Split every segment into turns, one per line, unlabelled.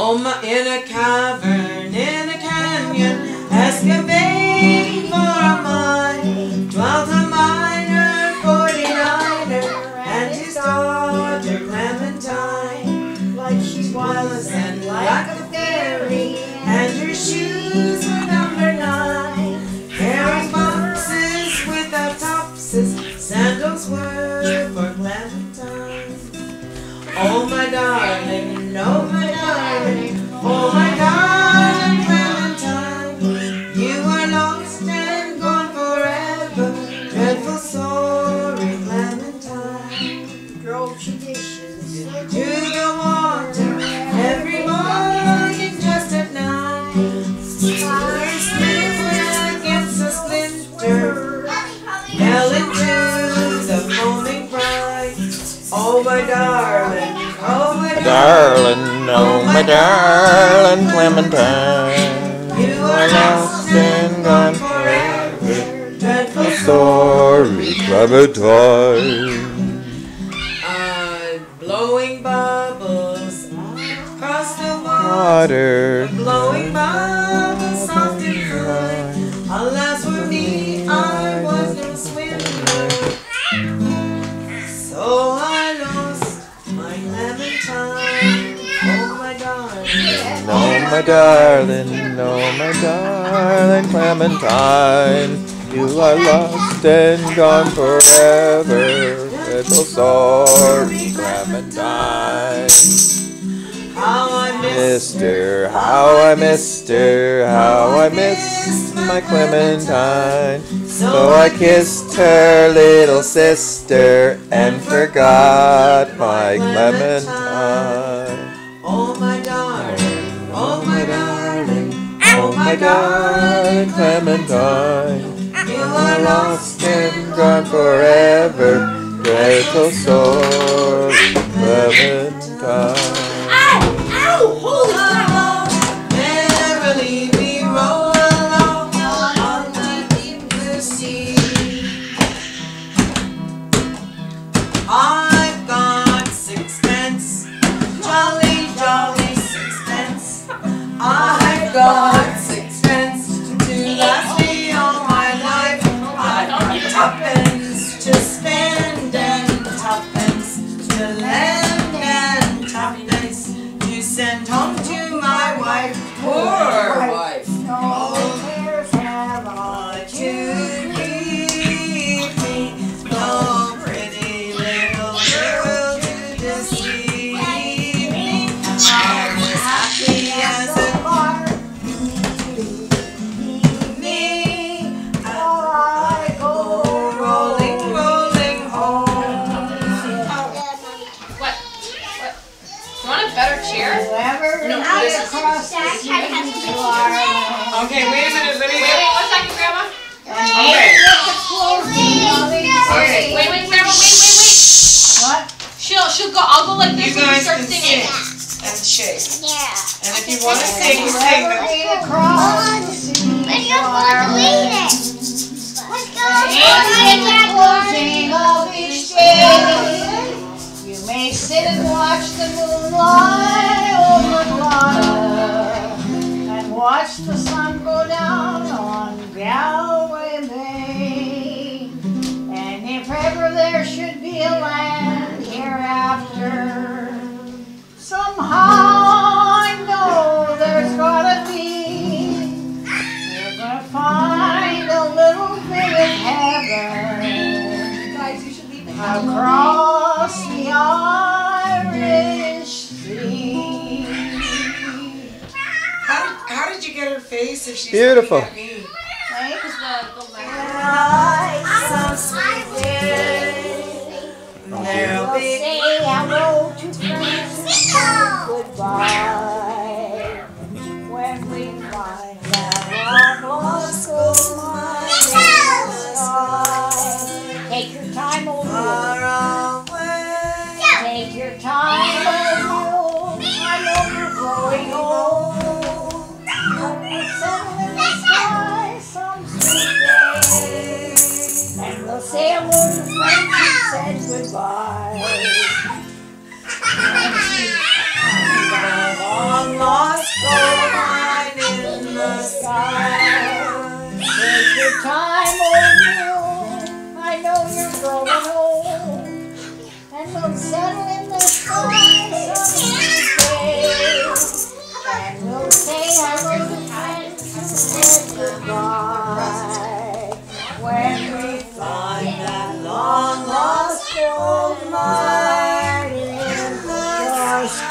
In a cavern, in a canyon, excavating for a mine, dwelt a miner, 49er, and his daughter Clementine. Like she was and like a fairy, and her shoes were number 9. Carrying boxes without topses, sandals were for Clementine. Oh my darling, oh my darling, oh my darling Clementine, you are lost and gone forever, dreadful sorry Clementine. Drove she dishes to the water every morning just at 9. Her slipper against a splinter fell into the foaming brine. Oh my darling, oh my
darling, oh my darling Clementine,
you are
lost and gone forever, dreadful sorry Clementine.
Blowing bubbles across the
Water,
blowing bubbles soft and kind. Alas for me, I was no swimmer, so I lost my Clementine. Oh my darling,
oh my darling, oh my darling Clementine, you are lost and gone forever, dreadful sorry Clementine.
how I missed her,
how I missed her, how I missed my Clementine. So I kissed her little sister and forgot my Clementine.
oh my darling, oh my darling,
Oh my darling Clementine,
you
you
are
are
lost
lost and gone forever, dreadful sorry Clementine.
Merrily we roll along on the deep blue sea. I've got 6pence, jolly, jolly 6pence. I've got 6pence to last me all my life. I've got 2pence to spend and 2pence to lend and 2pence to send home to my wife. Poor wife.
No cares have I
To keep me, no pretty little girl to deceive me. I was happy as a lark. Me, I go rolling, rolling home.
What? You want a better chair?
whoever
No,
is
this is-
across the sea to our
Okay, wait a minute, let me
Wait,
get.
1 second, Grandma.
Okay. Okay.
Wait, Grandma, wait.
What?
She'll go. I'll go like this
You
when you
guys
start
can
singing.
sing and shake.
Yeah.
And if you want to sing, sing.
Whoever is across the sea
But
to
you're
our
supposed to read
land.
it. Let's go.
In the closing of each day, you may sit and watch the moonlight over Gloucester and watch the sun go down on Galway Bay. And if ever there should be a land hereafter, somehow I know there's gotta be. We're gonna find a little bit of heaven
Guys, you should leave it.
across the Irish Sea.
How did you get her face if she's
Beautiful.
looking at me?
Right?
The
Like some sweet day, there'll
We'll
be
say hello to friends and say goodbye when we find that our lost gold mine in the sky. Take your time, old mule.
far away.
Take your time, old mule. I know you're growing old. But we'll settle in the sky some sweet day. And we'll say hello to friends who said goodbye.
Long, long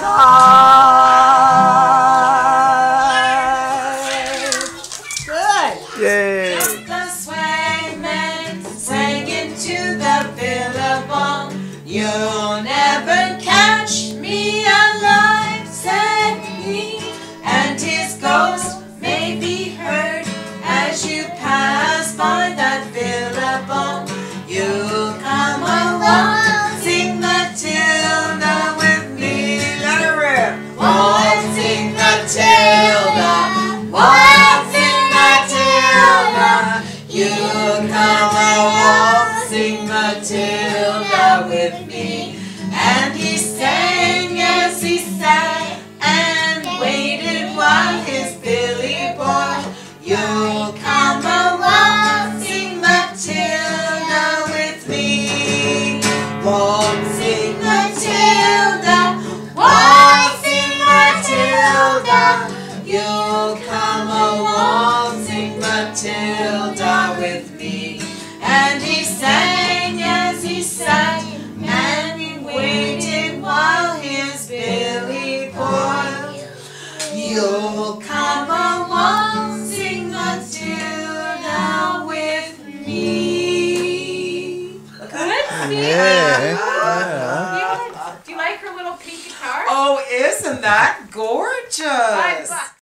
Good.
Yay!
The swagman sang into the billabong. You'll never catch me alive, said he, and his ghost may be heard as you pass by that billabong. You'll come along, sing Matilda with me. Let her rip. Waltzing Matilda, waltzing Matilda. You come along, sing Matilda with me. And he sang as he sat and waited while his Billy boy. You'll come along, sing Matilda with me. Waltzing Matilda, waltzing Matilda. You'll come along, sing Matilda with me. And he sang as he sat and he waited while his Billy boiled. You'll come along, sing Matilda with me.
Good.
Yeah.
Do you like her little pink guitar?
Oh, isn't that gorgeous?
$5.